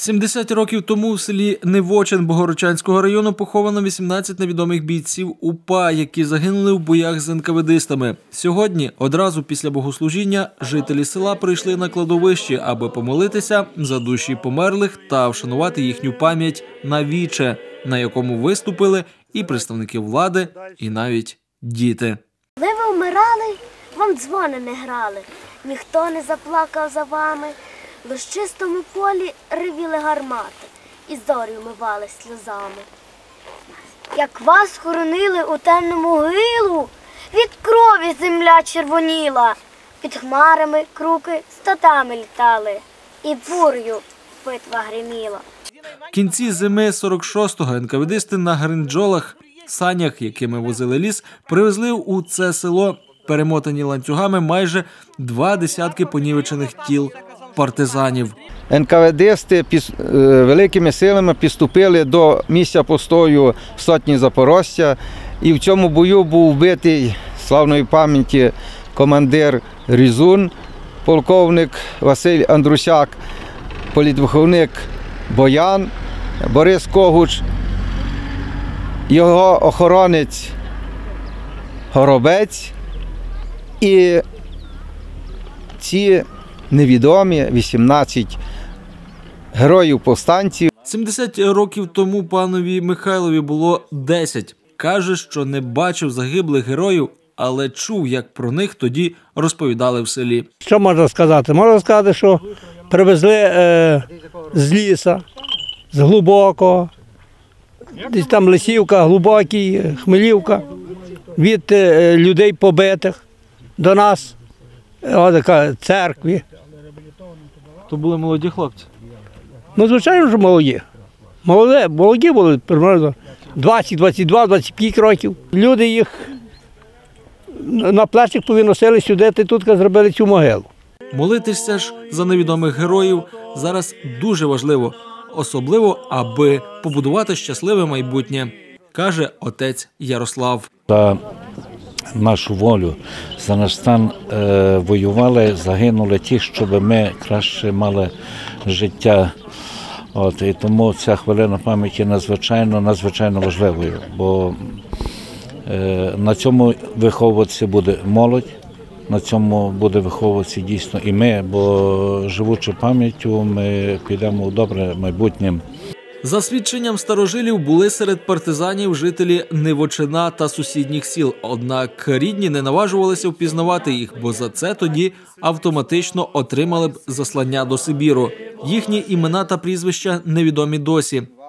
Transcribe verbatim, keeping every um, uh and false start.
сімдесят років тому в селі Невочин Богородчанського району поховано вісімнадцять невідомих бійців УПА, які загинули в боях з енкаведистами. Сьогодні, одразу після богослужіння, жителі села прийшли на кладовище, аби помолитися за душі померлих та вшанувати їхню пам'ять на віче, на якому виступили і представники влади, і навіть діти. Коли ви вмирали, вам дзвони не грали, ніхто не заплакав за вами. Лиш в чистому полі ревіли гармати і зорі вмивались сльозами. Як вас хоронили у темну могилу, від крові земля червоніла, під хмарами круки статами літали, і бур'ю битва гриміла. В кінці зими сорок шостого енкаведисти на гринджолах, санях, якими возили ліс, привезли у це село, перемотані ланцюгами, майже два десятки понівечених тіл партизанів. Енкаведисти великими силами підступили до місця постою сотні Запорожця, і в цьому бою був вбитий славної пам'яті командир Різун, полковник Василь Андрусяк, політвиховник Боян, Борис Когуч, його охоронець Горобець і ці невідомі вісімнадцять героїв-повстанців. сімдесят років тому панові Михайлові було десять. Каже, що не бачив загиблих героїв, але чув, як про них тоді розповідали в селі. Що можна сказати? Можна сказати, що привезли е, з ліса, з глибокого, десь там Лисівка, Глибокий, Хмелівка, від е, людей побитих до нас, о, церкві. То були молоді хлопці? Ну, звичайно, що молоді. Молоді, молоді були, приблизно двадцять, двадцять два, двадцять п'ять років. Люди їх на плечах повиносили сюди, і тут зробили цю могилу. Молитися ж за невідомих героїв зараз дуже важливо. Особливо, аби побудувати щасливе майбутнє, каже отець Ярослав. За нашу волю, за наш стан е, воювали, загинули ті, щоб ми краще мали життя. От, і тому ця хвилина пам'яті надзвичайно, надзвичайно важливою, бо е, на цьому виховуватися буде молодь, на цьому буде виховуватися дійсно і ми, бо живучи пам'яттю, ми підемо у добре майбутнє. За свідченням старожилів, були серед партизанів жителі Невочина та сусідніх сіл. Однак рідні не наважувалися впізнавати їх, бо за це тоді автоматично отримали б заслання до Сибіру. Їхні імена та прізвища невідомі досі.